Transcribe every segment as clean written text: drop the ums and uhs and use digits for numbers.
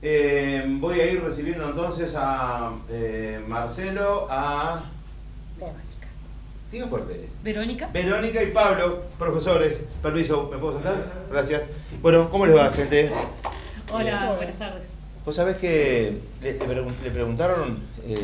Voy a ir recibiendo entonces a Marcelo, a... Verónica. Diga fuerte. Verónica. Verónica y Pablo, profesores. Permiso, ¿me puedo sentar? Gracias. Bueno, ¿cómo les va, gente? Hola, buenas tardes. Vos sabés que le preguntaron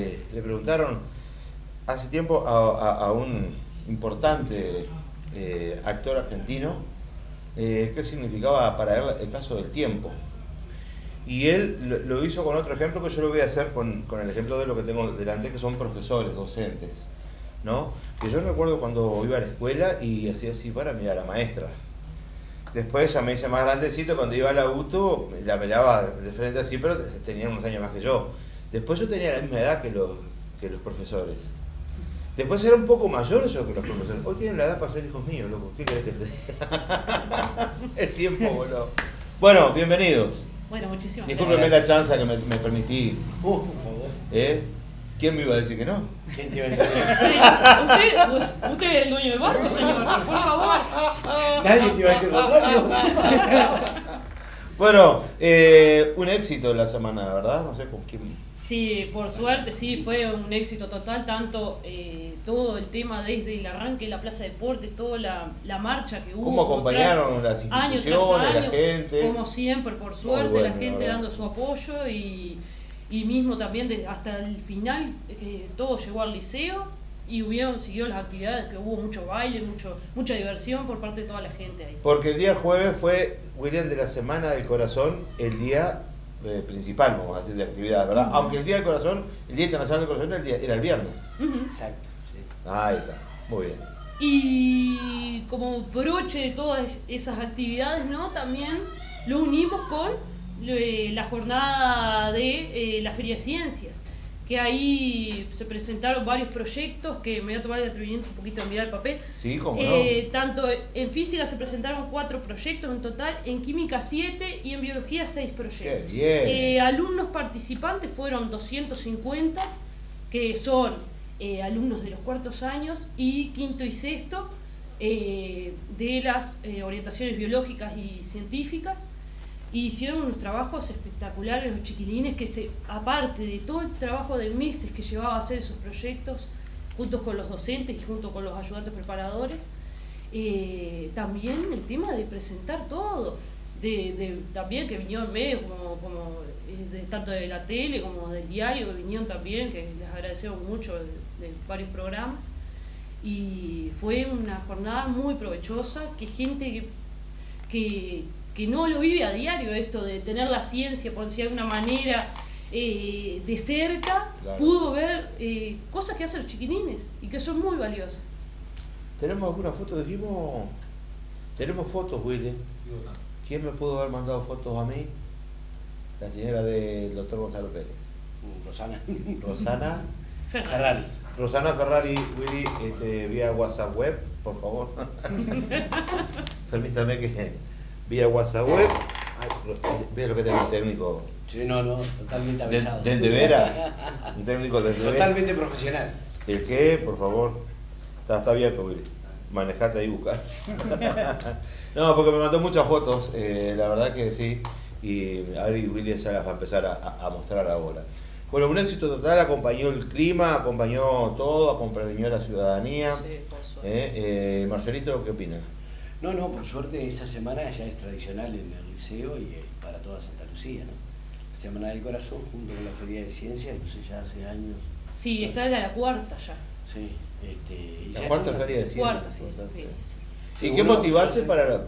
hace tiempo a un importante actor argentino qué significaba para él el paso del tiempo. Y él lo hizo con otro ejemplo que yo lo voy a hacer con el ejemplo de lo que tengo delante, que son profesores, docentes, ¿no? Que yo me acuerdo cuando iba a la escuela y hacía así para mirar a la maestra. Después ya me hice más grandecito, cuando iba a la UTU, la miraba de frente así, pero tenía unos años más que yo. Después yo tenía la misma edad que los profesores. Después era un poco mayor yo que los profesores. Hoy tienen la edad para ser hijos míos, loco. ¿Qué querés que te diga? Es tiempo, boludo. Bueno, bienvenidos. Bueno, muchísimas Discúlpeme gracias. la chanza que me permití. Por favor. ¿Quién me iba a decir que no? ¿Quién te iba a decir? Usted es el dueño del barco, señor. Por favor. Nadie te iba a decir lo contrario. Bueno, un éxito la semana, ¿verdad? No sé con quién. Sí, por suerte, sí, fue un éxito total, tanto todo el tema desde el arranque de la Plaza de Deportes, toda la marcha que hubo. ¿Cómo acompañaron las año tras instituciones, año, la gente? como siempre, por suerte, Muy bueno, la gente ¿verdad? dando su apoyo y mismo también hasta el final, que todo llegó al liceo y siguió las actividades, que hubo mucho baile, mucha diversión por parte de toda la gente ahí. Porque el día jueves fue, William, de la Semana del Corazón, el día principal, vamos a decir, de actividad, ¿verdad? Aunque el Día del Corazón, el Día Internacional del Corazón era el viernes. Exacto, sí. Ahí está, muy bien. Y como broche de todas esas actividades, ¿no? También lo unimos con la jornada de la Feria de Ciencias, que ahí se presentaron varios proyectos, que me voy a tomar el atrevimiento un poquito de mirar el papel. Sí, cómo no. Tanto en física se presentaron 4 proyectos en total, en química 7 y en biología 6 proyectos. Qué bien. Alumnos participantes fueron 250, que son alumnos de los cuartos años y quinto y sexto de las orientaciones biológicas y científicas. Y hicieron unos trabajos espectaculares los chiquilines, que aparte de todo el trabajo de meses que llevaba a hacer esos proyectos, juntos con los docentes y junto con los ayudantes preparadores, también el tema de presentar todo, también que vinieron medios tanto de la tele como del diario, que vinieron también, que les agradecemos mucho de varios programas, y fue una jornada muy provechosa, que gente que no lo vive a diario, esto de tener la ciencia, por decir de alguna manera, de cerca, claro, pudo ver cosas que hacen los chiquilines y que son muy valiosas. ¿Tenemos alguna foto? Dijimos, tenemos fotos, Willy. ¿Quién me pudo haber mandado fotos a mí? La señora del doctor Gonzalo Pérez. Rosana Ferrari. Rosana Ferrari, Willy, vía WhatsApp web, por favor. Permítame que vía WhatsApp web. Ay, vea lo que tiene el técnico. Sí, no, totalmente avisado. ¿De Vera? Un técnico de Vera. Totalmente profesional. ¿El qué? Por favor. Está abierto, Willy. Manejate ahí y buscar. No, porque me mandó muchas fotos, la verdad que sí. Y a ver, Willy ya las va a empezar a mostrar ahora. Bueno, un éxito total, acompañó el clima, acompañó todo, acompañó la ciudadanía. Sí, por suerte. Marcelito, ¿qué opina? No, por suerte esa semana ya es tradicional en el liceo y para toda Santa Lucía, ¿no? La Semana del Corazón junto con la Feria de Ciencias, no sé, ya hace años. Sí, esta era la cuarta ya. Sí, y La ya cuarta estamos- Feria de Ciencias. Cuarta feria, sí. ¿Y qué Uno, motivaste sí.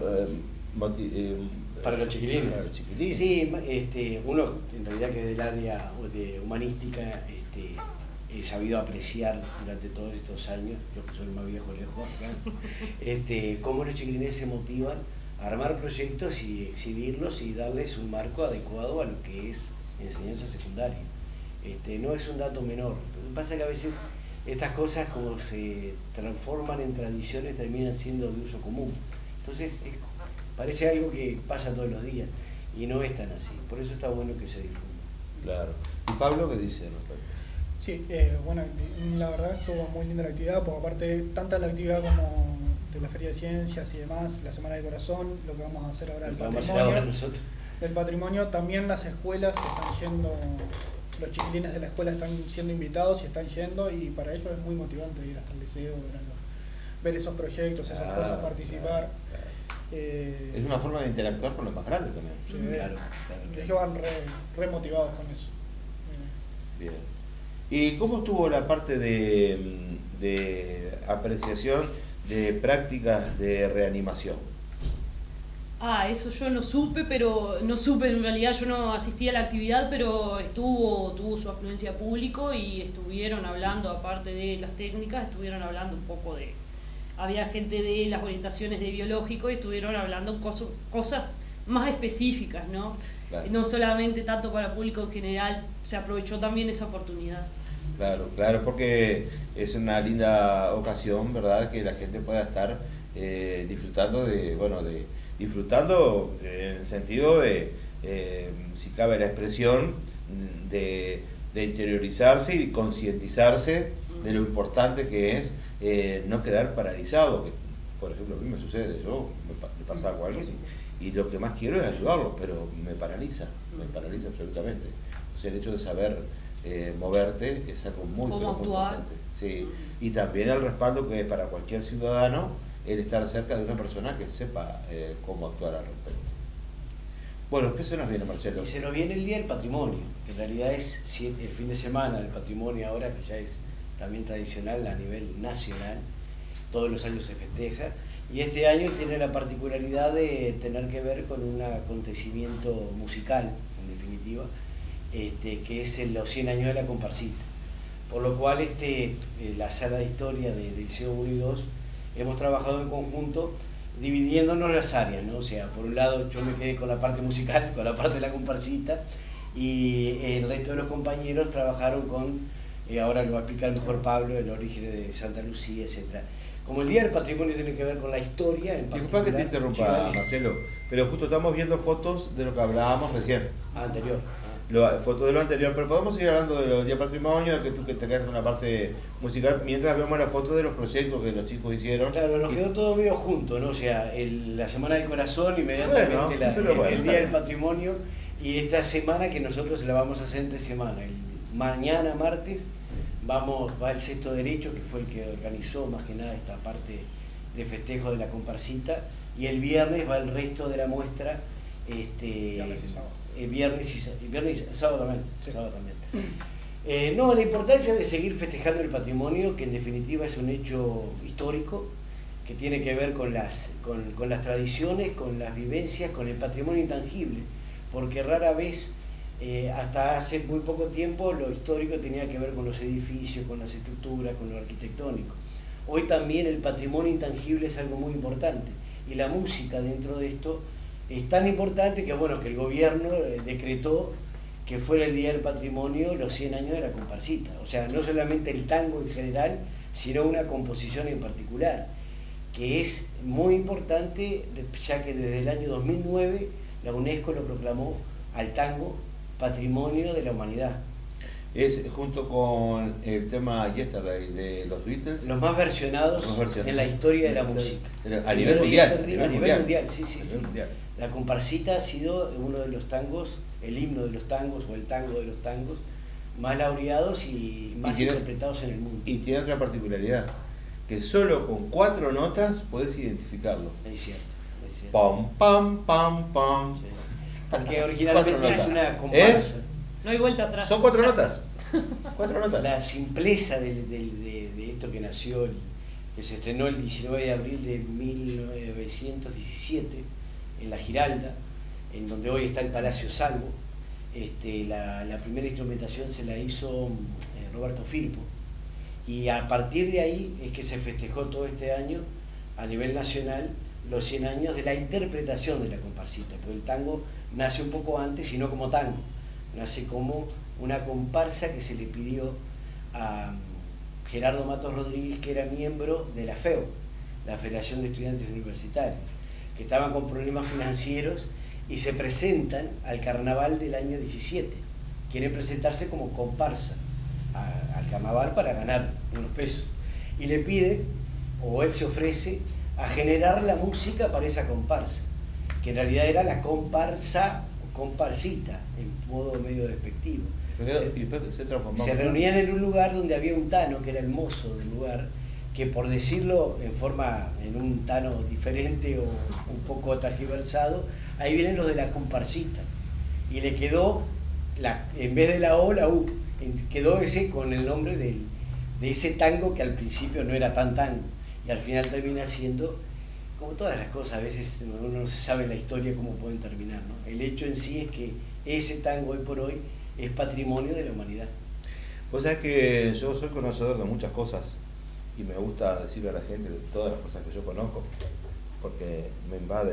para los chiquilines? Para los chiquilines. Sí, uno en realidad que es del área de humanística, he sabido apreciar durante todos estos años, yo que soy el más viejo lejos acá, cómo los chiquilines se motivan a armar proyectos y exhibirlos y darles un marco adecuado a lo que es enseñanza secundaria. No es un dato menor. Lo que pasa es que a veces estas cosas, como se transforman en tradiciones, terminan siendo de uso común. Entonces parece algo que pasa todos los días y no es tan así. Por eso está bueno que se difunda. Claro. ¿Y Pablo qué dice? Sí, bueno, la verdad estuvo muy linda la actividad, porque aparte, tanta la actividad como de la Feria de Ciencias y demás, la Semana del Corazón, lo que vamos a hacer ahora, el Lo que vamos a hacer ahora patrimonio, nosotros. del patrimonio, también las escuelas están yendo, los chiquilines de la escuela están siendo invitados y están yendo, y para ellos es muy motivante ir hasta el liceo, ver esos proyectos, esas cosas, participar. Es una forma de interactuar con los más grandes también. Sí, claro. Ellos van re motivados con eso. Bien. ¿Y cómo estuvo la parte de apreciación de prácticas de reanimación? Eso yo no supe, en realidad yo no asistí a la actividad, pero tuvo su afluencia público y estuvieron hablando, aparte de las técnicas, estuvieron hablando un poco había gente de las orientaciones de biológico y estuvieron hablando cosas más específicas, ¿no? Claro. No solamente tanto para el público en general, se aprovechó también esa oportunidad. Claro, porque es una linda ocasión, ¿verdad? Que la gente pueda estar disfrutando disfrutando en el sentido de, si cabe la expresión, de interiorizarse y concientizarse de lo importante que es no quedar paralizado. Que, por ejemplo, a mí me sucede, me pasa algo a alguien y lo que más quiero es ayudarlo, pero me paraliza absolutamente. O sea, el hecho de saber moverte es algo muy importante. Sí. Y también el respaldo que es para cualquier ciudadano el estar cerca de una persona que sepa cómo actuar al respecto. Bueno, ¿qué se nos viene, Marcelo? Y se nos viene el Día del Patrimonio, que en realidad es el fin de semana del patrimonio ahora, que ya es también tradicional a nivel nacional, todos los años se festeja, y este año tiene la particularidad de tener que ver con un acontecimiento musical, en definitiva, que es los 100 años de la comparsita. Por lo cual la sala de historia de Liceo 1 y 2 hemos trabajado en conjunto dividiéndonos las áreas, ¿no? O sea, por un lado yo me quedé con la parte musical, con la parte de la comparsita, y el resto de los compañeros trabajaron con, ahora lo va a explicar mejor Pablo, el origen de Santa Lucía, etc. Como el Día del Patrimonio tiene que ver con la historia, en disculpa que te interrumpa, Marcelo, pero justo estamos viendo fotos de lo que hablábamos recién. Anterior. Fotos de lo anterior, pero podemos seguir hablando de los días patrimonio, de que tú que te quedas con la parte musical, mientras vemos las fotos de los proyectos que los chicos hicieron. Claro, nos quedó todo medio junto, ¿no? O sea, la Semana del Corazón, inmediatamente el Día del Patrimonio, y esta semana que nosotros la vamos a hacer entre semana. Mañana, martes, va el Sexto Derecho, que fue el que organizó más que nada esta parte de festejo de la comparsita, y el viernes va el resto de la muestra. Viernes y sábado también. Sí. Sábado también. La importancia de seguir festejando el patrimonio, que en definitiva es un hecho histórico, que tiene que ver con las tradiciones, con las vivencias, con el patrimonio intangible, porque rara vez, hasta hace muy poco tiempo, lo histórico tenía que ver con los edificios, con las estructuras, con lo arquitectónico. Hoy también el patrimonio intangible es algo muy importante, y la música dentro de esto es tan importante que, que el gobierno decretó que fuera el Día del Patrimonio los 100 años de la comparsita. O sea, no solamente el tango en general, sino una composición en particular, que es muy importante, ya que desde el año 2009 la UNESCO lo proclamó al tango Patrimonio de la Humanidad. Es junto con el tema Yesterday de los Beatles. Los más versionados en la historia de la música. A nivel mundial. A nivel mundial, sí. La comparsita ha sido uno de los tangos, el himno de los tangos o el tango de los tangos más laureados y más interpretados en el mundo. Y tiene otra particularidad, que solo con 4 notas podés identificarlo. Es cierto. Pam, pam, pam, pam. Sí. Porque originalmente es una comparsa. No hay vuelta atrás. Son 4 notas. 4 notas. La simpleza de esto que nació, que se estrenó el 19 de abril de 1917 en la Giralda, en donde hoy está el Palacio Salvo. La primera instrumentación se la hizo Roberto Firpo, y a partir de ahí es que se festejó todo este año a nivel nacional los 100 años de la interpretación de la comparsita, porque el tango nace un poco antes y no como tango, nace como una comparsa que se le pidió a Gerardo Matos Rodríguez, que era miembro de la FEU, la Federación de Estudiantes Universitarios, que estaban con problemas financieros y se presentan al carnaval del año 17. Quieren presentarse como comparsa al carnaval para ganar unos pesos. Y le pide, o él se ofrece, a generar la música para esa comparsa, que en realidad era la comparsa comparsita, en modo medio despectivo. Se Se reunían en un lugar donde había un tano, que era el mozo del lugar, que por decirlo en un tano diferente o un poco transgiversado, ahí vienen los de la comparsita. Y le quedó, en vez de la O, la U, quedó ese con el nombre de ese tango que al principio no era tan tango. Y al final termina siendo, como todas las cosas, a veces uno no se sabe la historia cómo pueden terminar, ¿no? El hecho en sí es que ese tango hoy por hoy es patrimonio de la humanidad. Vos sabés que yo soy conocedor de muchas cosas y me gusta decirle a la gente de todas las cosas que yo conozco, porque me invade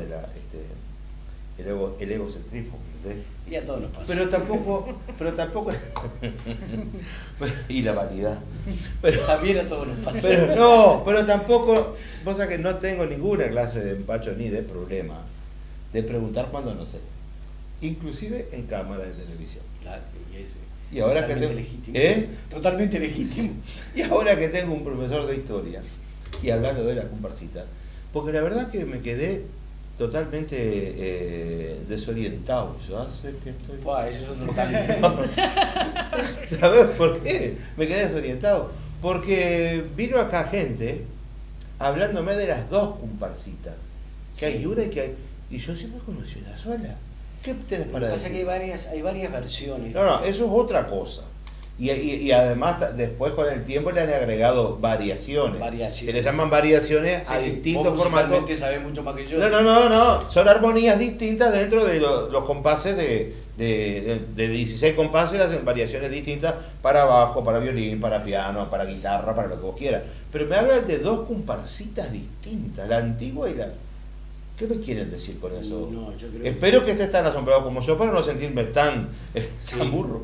el egocentrismo, ¿entendés? Y a todos nos pasa. Pero tampoco y la vanidad. También a todos nos pasa. Pero tampoco, vos sabés que no tengo ninguna clase de empacho ni de problema de preguntar cuando no sé. Inclusive en cámaras de televisión. Claro, y ahora que tengo, legítimo. Totalmente legítimo. Y ahora que tengo un profesor de historia y hablando de la comparsita, porque la verdad que me quedé totalmente desorientado. Yo sé que estoy... Eso es otro talento. ¿Sabes por qué? Me quedé desorientado. Porque vino acá gente hablándome de las dos comparsitas. Que hay una y que hay... Y yo siempre conocí una sola. ¿Qué tenés para decir? Lo que pasa es que hay varias versiones. No, eso es otra cosa. Y además después con el tiempo le han agregado variaciones. Se le llaman variaciones a distintos formatos. Sabés mucho más que yo. No. Son armonías distintas dentro de los compases de 16 compases, hacen variaciones distintas para bajo, para violín, para piano, para guitarra, para lo que vos quieras. Pero me hablan de dos comparsitas distintas, la antigua y la... ¿Qué me quieren decir con eso? No, yo creo Espero que estés tan asombrado como yo para no sentirme tan burro.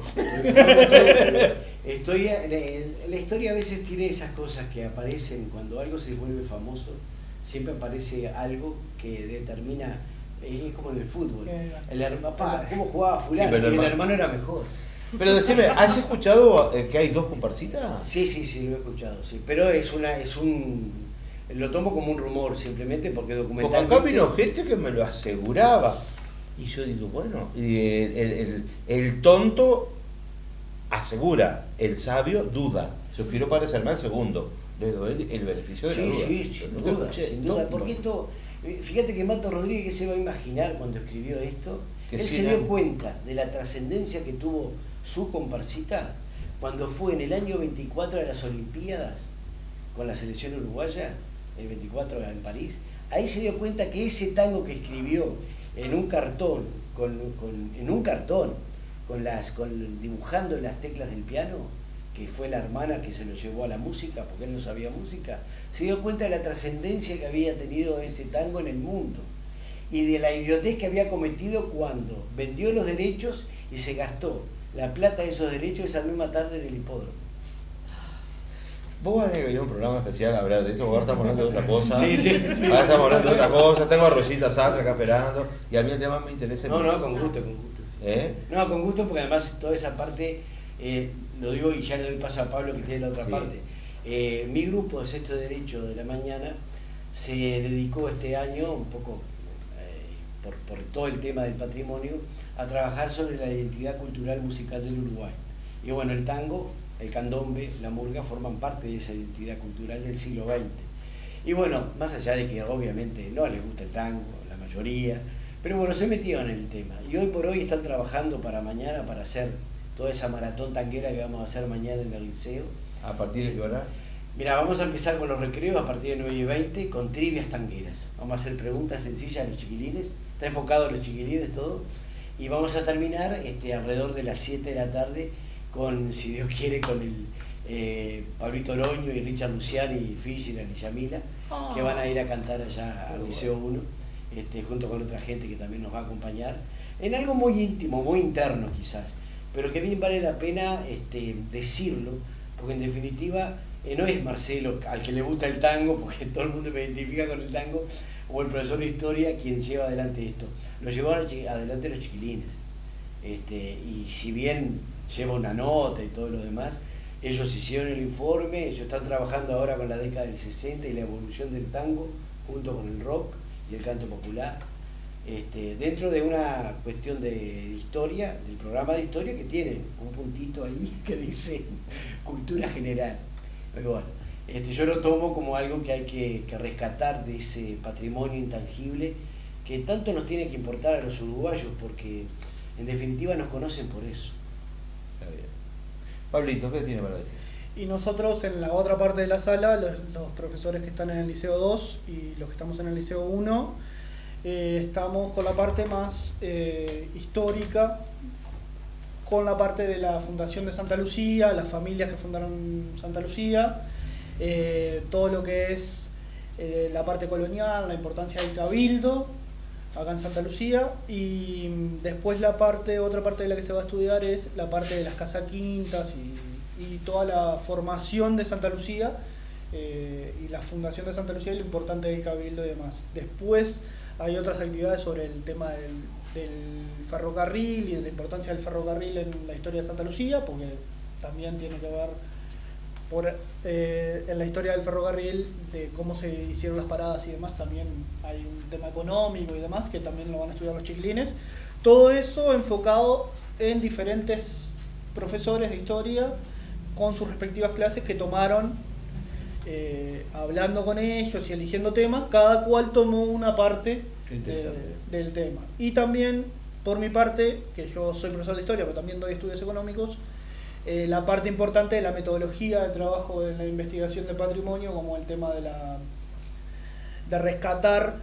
La historia a veces tiene esas cosas que aparecen cuando algo se vuelve famoso. Siempre aparece algo que determina, es como en el fútbol. ¿Cómo jugaba fulano? Sí, el hermano era mejor. Pero decime, ¿has escuchado que hay dos comparsitas? Sí, lo he escuchado, sí. Pero lo tomo como un rumor, simplemente porque documentalmente... Porque acá vino gente que me lo aseguraba. Y yo digo, bueno, el tonto asegura, el sabio duda. Yo quiero parecerme al segundo. Le doy el beneficio de la duda. Sí, sin duda. Porque esto, fíjate que Mato Rodríguez, ¿qué se va a imaginar cuando escribió esto? Él se dio cuenta de la trascendencia que tuvo su comparsita cuando fue en el año 24 a las Olimpiadas con la selección uruguaya, el 24 en París. Ahí se dio cuenta que ese tango que escribió en un cartón, dibujando las teclas del piano, que fue la hermana que se lo llevó a la música, porque él no sabía música, se dio cuenta de la trascendencia que había tenido ese tango en el mundo y de la idiotez que había cometido cuando vendió los derechos y se gastó la plata de esos derechos esa misma tarde en el hipódromo. Vos vas a venir a un programa especial a hablar de esto, ahora estamos hablando de otra cosa. Sí. Ahora estamos hablando de otra cosa, tengo a Rosita Sastre acá esperando, y a mí el tema me interesa. No, con gusto. Sí. No, con gusto, porque además toda esa parte, lo digo y ya le doy paso a Pablo que tiene la otra parte. Mi grupo de Sexto Derecho de la Mañana se dedicó este año, un poco por todo el tema del patrimonio, a trabajar sobre la identidad cultural musical del Uruguay. Y bueno, el tango, el candombe, la murga forman parte de esa identidad cultural del siglo XX. Y bueno, más allá de que obviamente no les gusta el tango, la mayoría, pero bueno, se metieron en el tema. Y hoy por hoy están trabajando para mañana, para hacer toda esa maratón tanguera que vamos a hacer mañana en el liceo. ¿A partir de qué hora? Mira, vamos a empezar con los recreos a partir de 9:20 con trivias tangueras. Vamos a hacer preguntas sencillas a los chiquilines, está enfocado a los chiquilines todo, y vamos a terminar alrededor de las 7 de la tarde con, si Dios quiere, con el Pablito Oroño y Richard Luciani y Fischer y Yamila, que van a ir a cantar allá al Liceo 1, junto con otra gente que también nos va a acompañar, en algo muy íntimo, muy interno quizás, pero que bien vale la pena decirlo, porque en definitiva no es Marcelo, al que le gusta el tango, porque todo el mundo me identifica con el tango, o el profesor de historia quien lleva adelante esto, lo llevaron adelante los chiquilines, y si bien lleva una nota y todo lo demás, ellos hicieron el informe, ellos están trabajando ahora con la década del 60 y la evolución del tango junto con el rock y el canto popular, dentro de una cuestión de historia, del programa de historia, que tiene un puntito ahí que dice cultura general. Pero bueno, yo lo tomo como algo que hay que rescatar de ese patrimonio intangible que tanto nos tiene que importar a los uruguayos, porque en definitiva nos conocen por eso. Está bien. Pablito, ¿qué tiene para decir? Y nosotros en la otra parte de la sala, los profesores que están en el Liceo 2 y los que estamos en el Liceo 1, estamos con la parte más histórica, con la parte de la fundación de Santa Lucía, las familias que fundaron Santa Lucía, todo lo que es la parte colonial, la importancia del cabildo acá en Santa Lucía, y después otra parte de la que se va a estudiar es la parte de las casaquintas y toda la formación de Santa Lucía y la fundación de Santa Lucía y lo importante del cabildo y demás. Después hay otras actividades sobre el tema del ferrocarril y de la importancia del ferrocarril en la historia de Santa Lucía, porque también tiene que ver en la historia del ferrocarril, de cómo se hicieron las paradas y demás. También hay un tema económico y demás que también lo van a estudiar los chiquilines. Todo eso enfocado en diferentes profesores de historia con sus respectivas clases que tomaron, hablando con ellos y eligiendo temas. Cada cual tomó una parte del tema. Y también, por mi parte, que yo soy profesor de historia, pero también doy estudios económicos, la parte importante de la metodología de trabajo en la investigación de patrimonio, como el tema de rescatar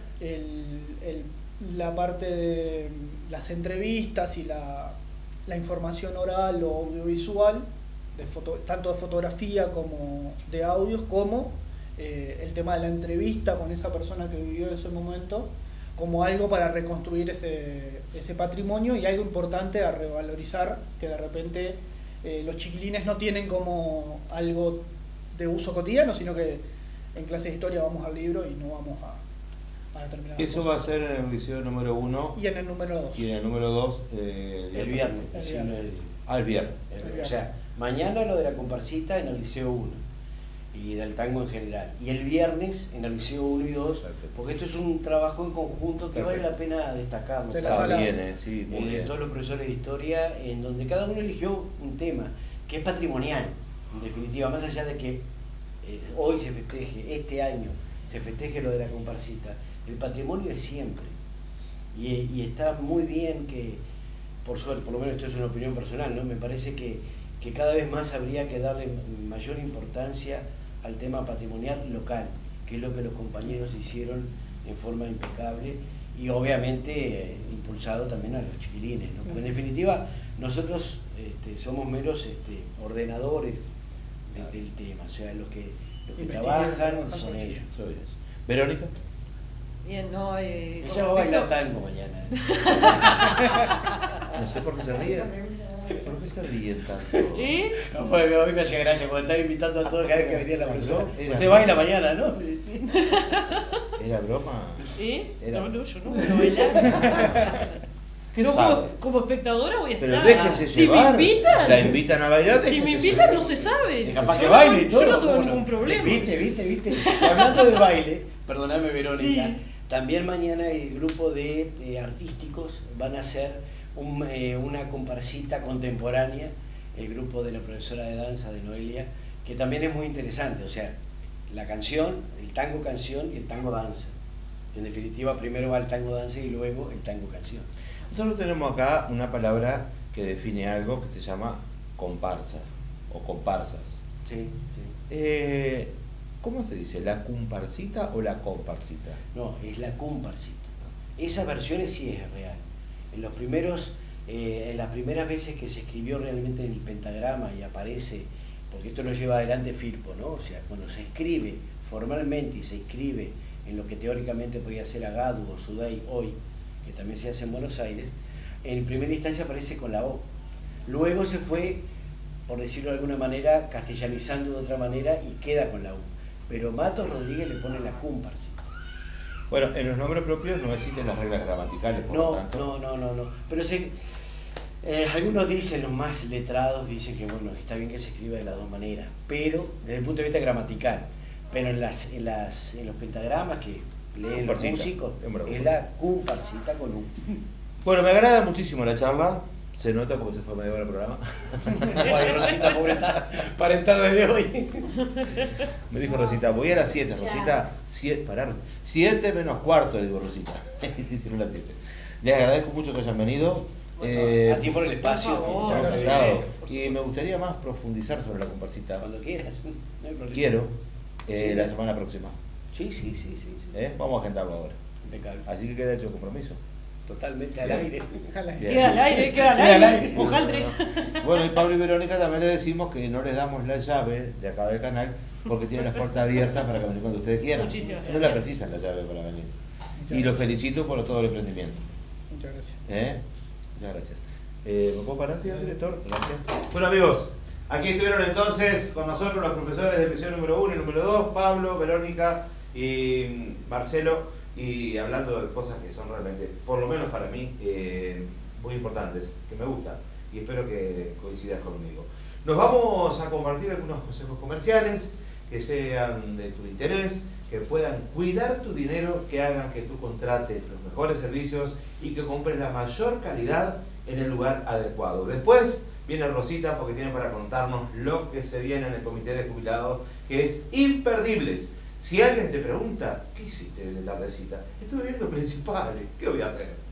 la parte de las entrevistas y la información oral o audiovisual, tanto de fotografía como de audios, como el tema de la entrevista con esa persona que vivió en ese momento, como algo para reconstruir ese patrimonio y algo importante a revalorizar, que de repente los chiquilines no tienen como algo de uso cotidiano, sino que en clase de historia vamos al libro y no vamos a determinar. Eso va a ser en el liceo número 1 y en el número 2. Y en el número 2 el viernes. El viernes. O sea, mañana lo de la comparsita en el liceo 1 y del tango en general. Y el viernes en el liceo 1 y 2, porque esto es un trabajo en conjunto que vale la pena destacarlo. Está bien, sí, muy bien. Todos los profesores de historia, en donde cada uno eligió un tema que es patrimonial, en definitiva, más allá de que hoy se festeje, este año se festeje lo de la comparsita, el patrimonio es siempre. Y está muy bien que, por suerte, por lo menos esto es una opinión personal, ¿no? Me parece que cada vez más habría que darle mayor importancia al tema patrimonial local, que es lo que los compañeros hicieron en forma impecable y obviamente impulsado también a los chiquilines, ¿no? Porque en definitiva nosotros somos meros ordenadores del tema, o sea, los que trabajan son ellos. ¿Verónica? Bien, no, ella va a bailar tango mañana. No sé por qué se ríen. ¿Por qué se ríen tanto? No, porque hoy me hacía gracia cuando estaba invitando a todos cada vez que venía la profesora. Usted baila mañana, ¿no? ¿Era broma? No, yo no voy a bailar. Yo como espectadora voy a estar. Pero déjese si llevar. Me invitan. La invitan a bailar. Si me invitan no se sabe. Capaz que baile y todo. Yo no tengo ningún problema. ¿Viste? Y hablando de baile, perdóname Verónica, sí. También mañana el grupo de artísticos van a hacer una comparsita contemporánea, el grupo de la profesora de danza de Noelia, que también es muy interesante, o sea, la canción, el tango canción y el tango danza. En definitiva, primero va el tango danza y luego el tango canción. Nosotros tenemos acá una palabra que define algo que se llama comparsa o comparsas. Sí. ¿Cómo se dice? ¿La comparsita o la comparsita? No, es la comparsita. Esas versiones sí es real. En las primeras veces que se escribió realmente en el pentagrama y aparece, porque esto lo lleva adelante Firpo, ¿no? O sea, cuando se escribe formalmente y se escribe en lo que teóricamente podía ser Agadu o Sudey hoy, que también se hace en Buenos Aires, en primera instancia aparece con la O. Luego se fue, por decirlo de alguna manera, castellanizando de otra manera y queda con la U. Pero Matos Rodríguez le pone la comparsita. Bueno, en los nombres propios no existen las reglas gramaticales, por lo tanto. No. Pero algunos dicen, los más letrados dicen que bueno, está bien que se escriba de las dos maneras, pero desde el punto de vista gramatical. Pero en los pentagramas, que leen los músicos, es la comparsita con U. Bueno, me agrada muchísimo la charla. Se nota porque se fue medio hora el programa. Ay, Rosita, pobre, está para entrar desde hoy. Me dijo Rosita, voy a las 7, Rosita. 7 menos cuarto, le digo Rosita. Si no las 7. Les agradezco mucho que hayan venido. A ti por el espacio. Por favor. Y me gustaría más profundizar sobre la comparsita. Cuando quieras, no hay problema. Quiero, Sí. la semana próxima. Sí. Vamos a agendarlo ahora. Impecable. Así que queda hecho compromiso. Totalmente al Bien. aire. Bien. Queda al aire, queda Queda al al aire. aire. Ojaldre. Bueno, y Pablo y Verónica también le decimos que no les damos la llave de acá del canal porque tienen las puertas abiertas para que vengan cuando ustedes quieran. Muchísimas No la gracias. precisan la llave para venir. Muchas Y los gracias. felicito por todo el emprendimiento. Muchas gracias. Muchas gracias. ¿Me puedo parar, señor director? Gracias. Bueno, amigos, aquí estuvieron entonces con nosotros los profesores del liceo número 1 y número 2, Pablo, Verónica y Marcelo, y hablando de cosas que son realmente, por lo menos para mí, muy importantes, que me gustan, y espero que coincidas conmigo. Nos vamos a compartir algunos consejos comerciales que sean de tu interés, que puedan cuidar tu dinero, que hagan que tú contrates los mejores servicios y que compres la mayor calidad en el lugar adecuado. Después viene Rosita porque tiene para contarnos lo que se viene en el comité de jubilados, que es imperdibles. Si alguien te pregunta, ¿qué hiciste de tardecita? Estuve viendo Principales, ¿qué voy a hacer?